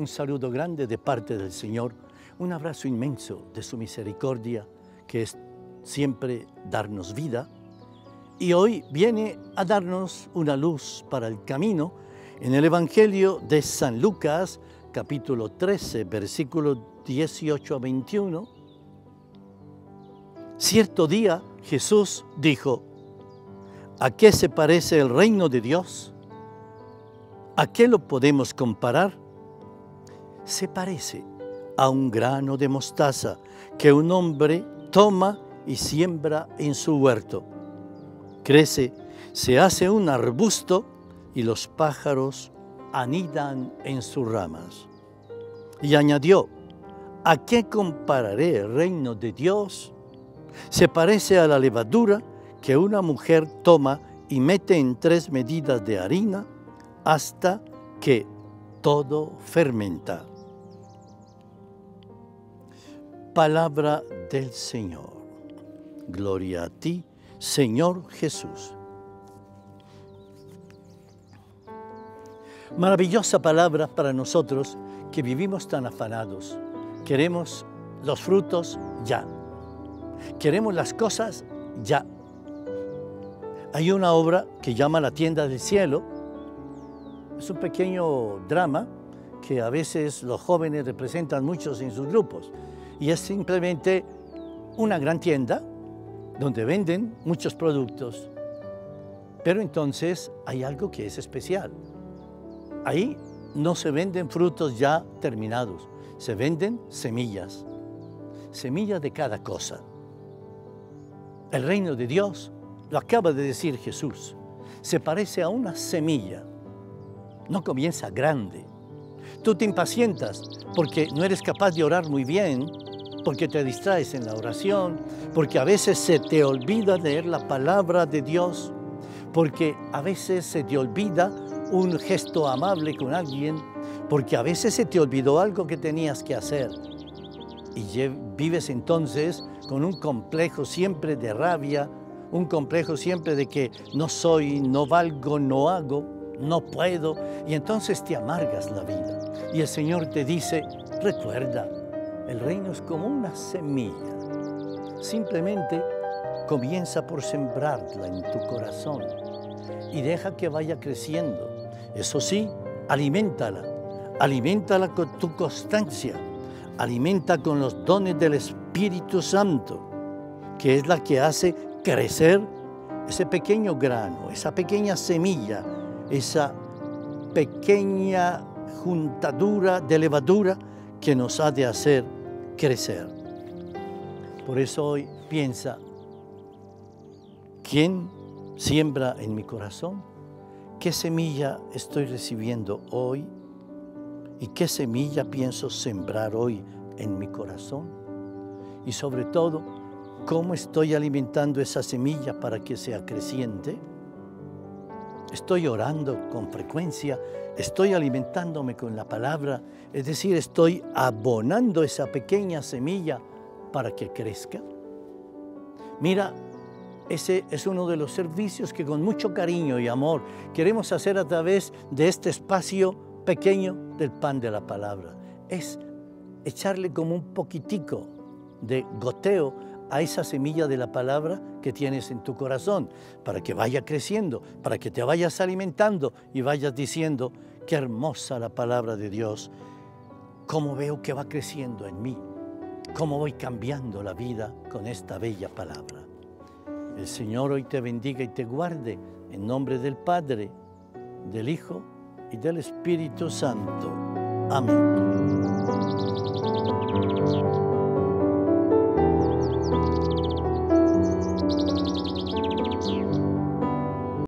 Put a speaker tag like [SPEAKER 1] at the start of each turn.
[SPEAKER 1] un saludo grande de parte del Señor, un abrazo inmenso de su misericordia, que es siempre darnos vida. Y hoy viene a darnos una luz para el camino en el Evangelio de San Lucas, capítulo 13, versículos 18 a 21. Cierto día Jesús dijo: ¿a qué se parece el reino de Dios? ¿A qué lo podemos comparar? Se parece a un grano de mostaza que un hombre toma y siembra en su huerto. Crece, se hace un arbusto y los pájaros anidan en sus ramas. Y añadió: ¿a qué compararé el reino de Dios? Se parece a la levadura que una mujer toma y mete en 3 medidas de harina hasta que todo fermenta. Palabra del Señor. Gloria a ti, Señor Jesús. Maravillosa palabra para nosotros que vivimos tan afanados. Queremos los frutos ya. Queremos las cosas ya. Hay una obra que llama La tienda del cielo. Es un pequeño drama que a veces los jóvenes representan muchos en sus grupos. Y es simplemente una gran tienda donde venden muchos productos. Pero entonces hay algo que es especial. Ahí no se venden frutos ya terminados, se venden semillas. Semillas de cada cosa. El reino de Dios, lo acaba de decir Jesús, se parece a una semilla. No comienza grande. Tú te impacientas porque no eres capaz de orar muy bien, porque te distraes en la oración, porque a veces se te olvida leer la palabra de Dios, porque a veces se te olvida un gesto amable con alguien, porque a veces se te olvidó algo que tenías que hacer. Y vives entonces con un complejo siempre de rabia, un complejo siempre de que no soy, no valgo, no hago, no puedo, y entonces te amargas la vida. Y el Señor te dice: recuerda, el reino es como una semilla. Simplemente comienza por sembrarla en tu corazón y deja que vaya creciendo. Eso sí, aliméntala con tu constancia, alimenta con los dones del Espíritu Santo, que es la que hace crecer ese pequeño grano, esa pequeña semilla, esa pequeña juntadura de levadura que nos ha de hacer crecer. Por eso hoy piensa: ¿quién siembra en mi corazón? ¿Qué semilla estoy recibiendo hoy? ¿Y qué semilla pienso sembrar hoy en mi corazón? Y sobre todo, ¿cómo estoy alimentando esa semilla para que sea creciente? Estoy orando con frecuencia, estoy alimentándome con la palabra, es decir, estoy abonando esa pequeña semilla para que crezca. Mira, ese es uno de los servicios que con mucho cariño y amor queremos hacer a través de este espacio pequeño del pan de la palabra. Es echarle como un poquitico de goteo a esa semilla de la palabra que tienes en tu corazón, para que vaya creciendo, para que te vayas alimentando y vayas diciendo: qué hermosa la palabra de Dios, cómo veo que va creciendo en mí, cómo voy cambiando la vida con esta bella palabra. El Señor hoy te bendiga y te guarde, en nombre del Padre, del Hijo y del Espíritu Santo. Amén.